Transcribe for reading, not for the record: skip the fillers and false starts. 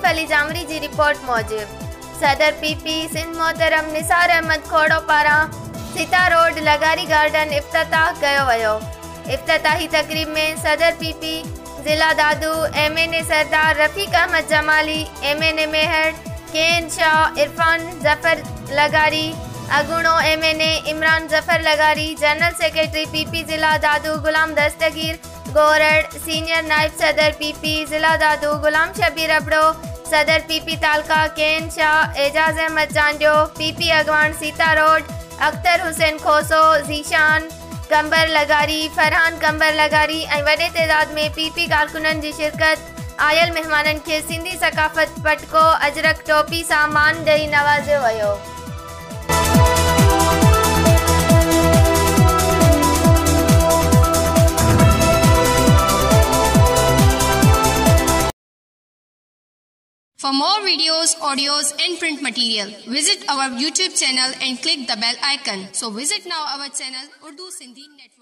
अली जामरी जी report मूजिब सदर PP Sindh मोहतरम निसार अहमद खोड़ो पारा सीता रोड लगारी गार्डन इफ्तिताह कयो वियो। इफ्तिताही तकरीब में सदर पीपी जिला दादू MNA सरदार रफीक अहमद जमाली, MNA मेहर केन शाह, इरफान जफर लगारी, अगुणो MNA Imran Zafar Lagari, general secretary PP जिला दादू गुलाम दस्तगीर गोरड़, सीनियर नायब सदर पीपी जिला दादू गुलाम शबीर अबड़ो, सदर पीपी तालका केन शाह, एजाज अहमद जांडियो, पीपी अगवान सीता रोड, अख्तर हुसैन खोसो, जीशान कंबर लगारी, फरहान कंबर लगारी ऐं वॾे तइदाद में पीपी कारकुननि जी शिरकत। आयल मेहमाननि खे सिंधी सकाफ़त पटको अजरक टोपी सां मान ॾेई नवाज़ियो वियो। For more videos, audios and print material, visit our YouTube channel and click the bell icon. So visit now our channel Urdu Sindhi Network.